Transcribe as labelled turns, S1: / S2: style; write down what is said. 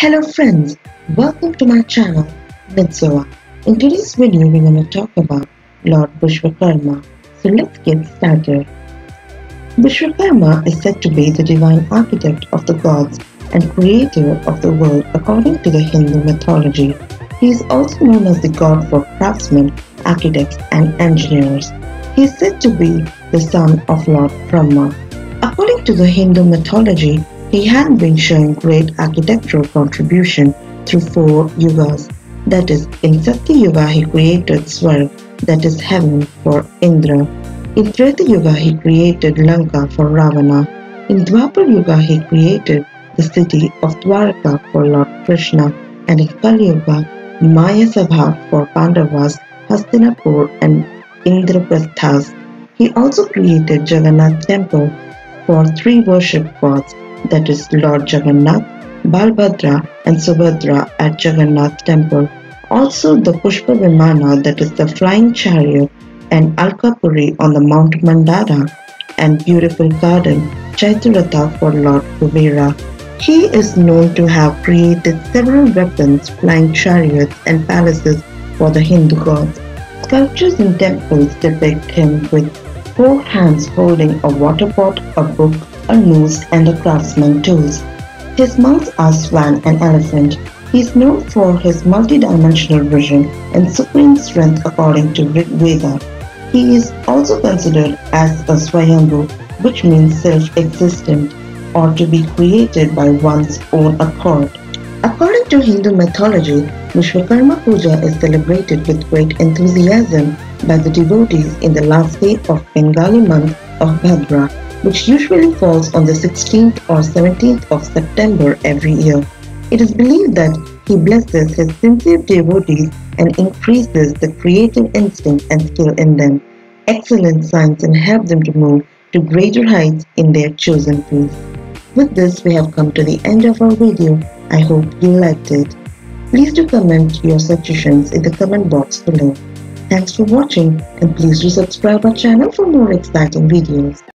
S1: Hello friends, welcome to my channel Midsoa. In today's video we're going to talk about Lord Vishwakarma. So let's get started. Vishwakarma is said to be the divine architect of the gods and creator of the world according to the Hindu mythology. He is also known as the god for craftsmen, architects and engineers. He is said to be the son of Lord Brahma. According to the Hindu mythology, he had been showing great architectural contribution through 4 yugas. That is, in Satya Yuga he created Swarg, that is heaven, for Indra. In Treta Yuga he created Lanka for Ravana. In Dwapar Yuga he created the city of Dwarka for Lord Krishna. And in Kali Yuga, Maya Sabha for Pandavas, Hastinapur and Indraprasthas. He also created Jagannath temple for 3 worship gods, that is Lord Jagannath, Balbhadra and Subhadra at Jagannath temple. Also the Pushpa Vimana, that is the flying chariot, and Alkapuri on the Mount Mandara, and beautiful garden Chaityaratha for Lord Kuvera. He is known to have created several weapons, flying chariots and palaces for the Hindu gods. Sculptures in temples depict him with 4 hands holding a water pot, a book, a noose and a craftsman tools. His mounts are swan and elephant. He is known for his multidimensional vision and supreme strength according to Rig Veda. He is also considered as a Swayambhu, which means self-existent or to be created by one's own accord. According to Hindu mythology, Vishwakarma Puja is celebrated with great enthusiasm by the devotees in the last day of Bengali month of Bhadra, which usually falls on the 16th or 17th of September every year. It is believed that he blesses his sincere devotees and increases the creative instinct and skill in them, excellent signs, and help them to move to greater heights in their chosen fields. With this, we have come to the end of our video. I hope you liked it. Please do comment your suggestions in the comment box below. Thanks for watching and please do subscribe our channel for more exciting videos.